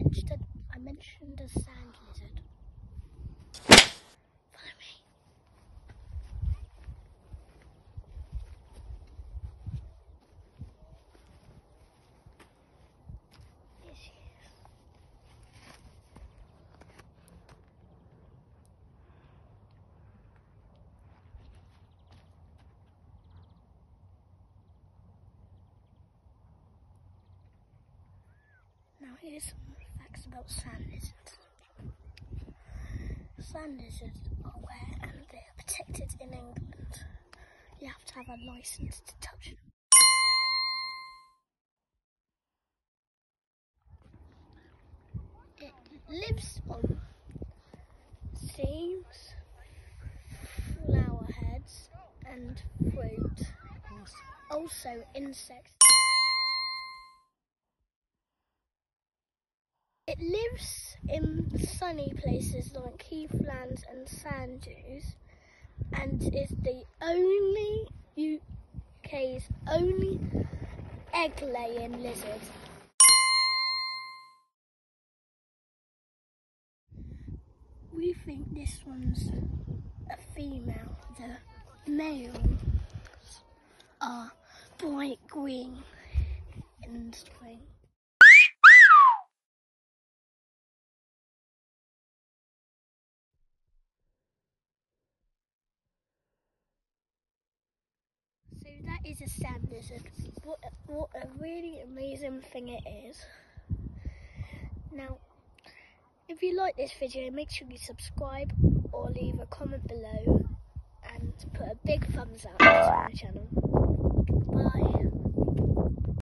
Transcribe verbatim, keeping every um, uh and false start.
mentioned I mentioned a sand lizard. Follow me. Here she is. Now here's some facts about sand lizards. Sand lizards are rare and they are protected in England. You have to have a license to touch them. It lives on seeds, flower heads and fruit. Also insects. It lives in sunny places like heathlands and sand dunes and is the only U K's only egg-laying lizard. We think this one's a female. The males are bright green in spring. So that is a sand lizard. What, what a really amazing thing it is. Now, if you like this video, make sure you subscribe or leave a comment below and put a big thumbs up to my channel. Bye.